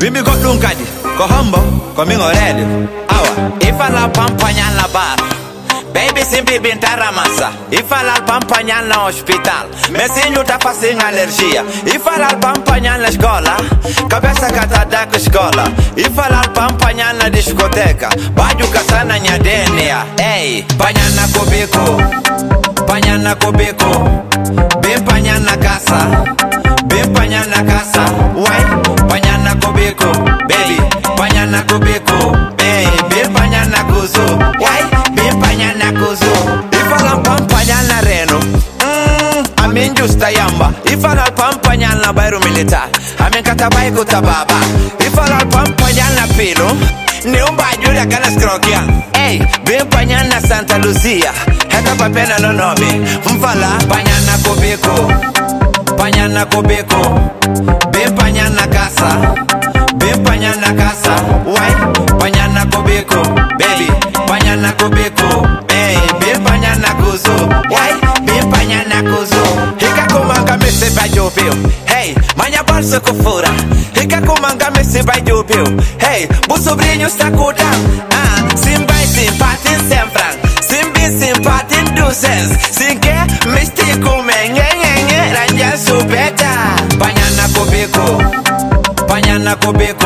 Bimbi got lunkadi, ko humbo, ko mingo ready. Awa, ifala pampanya la bar. Baby simpi bintara massa. Ifala pampanya la hospital. Mesinho tá fazendo alergia. Ifala pampanya la escola. Cabeça catada com escola. Ifala pampanya la discoteca. Baju kasana nyadenia. Ei, panyana kobeko. Panyana kobeko. Bem panyana casa. Bem panyana casa. Why? Panyana kobeko. Baby, panyana kobeko. Hey, bem panyana kuzo. Why? Bem panyana kuzo. Ifala pampanyana reno. Amin justa yamba. Ifala pampanyana bairo militar. Amin katabai kutababa. Ifala pampanyana pilo. Neumba jura kana skrokia. Hey, bem panyana Santa Lucia. Heta papena no nome. Mfala panyana kobeko. Panyana kobeko. Bem panyana casa. Bem panyana casa. Why? Panyana kobeko. Baby, panyana kobeko. Hey, bem panyana kuzo. Why? Bem panyana kuzo. Hika kumanga mese by jopio. Hey, manha bolsa kufura. Hika kumanga mese by jopio. Hey, bu sobrinho está cuidando. Simbai simpatin sempran. Simbi simpatin duces. Sin que me esté comen. Ranja supeta. Panyana kobeko. Panyana kobeko.